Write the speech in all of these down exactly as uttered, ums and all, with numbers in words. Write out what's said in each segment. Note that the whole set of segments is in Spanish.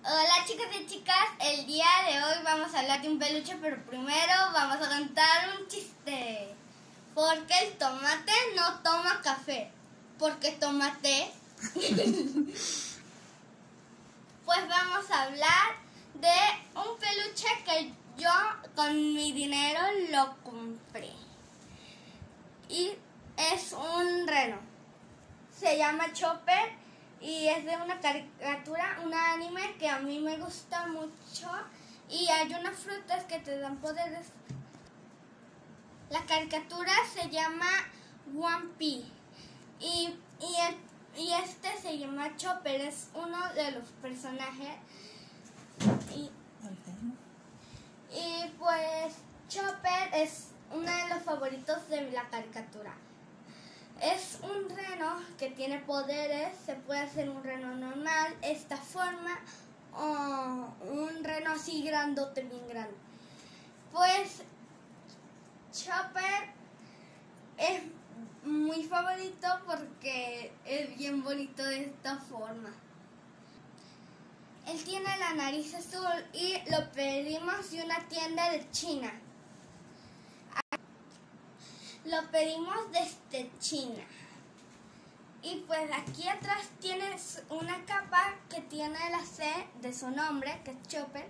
Hola chicos y chicas, el día de hoy vamos a hablar de un peluche, pero primero vamos a contar un chiste. ¿Por qué el tomate no toma café? Porque toma té. Pues vamos a hablar de un peluche que yo con mi dinero lo compré. Y es un reno. Se llama Chopper. Y es de una caricatura, un anime que a mí me gusta mucho. Y hay unas frutas que te dan poderes. La caricatura se llama One Piece. Y, y, el, y este se llama Chopper, es uno de los personajes. Y, y pues Chopper es uno de los favoritos de la caricatura. Es un reno que tiene poderes, se puede hacer un reno normal, esta forma, o un reno así grandote, bien grande. Pues Chopper es muy favorito porque es bien bonito de esta forma. Él tiene la nariz azul y lo pedimos de una tienda de China. Lo pedimos desde China. Y pues aquí atrás tienes una capa que tiene la C de su nombre, que es Chopper.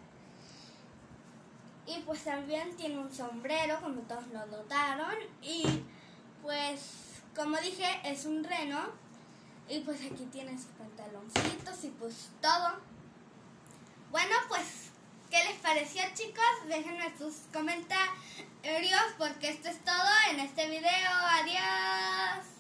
Y pues también tiene un sombrero, como todos lo notaron. Y pues, como dije, es un reno. Y pues aquí tiene sus pantaloncitos y pues todo. Bueno, pues, ¿qué les pareció, chicos? Déjenme sus comentarios porque esto es todo en este video. Adiós.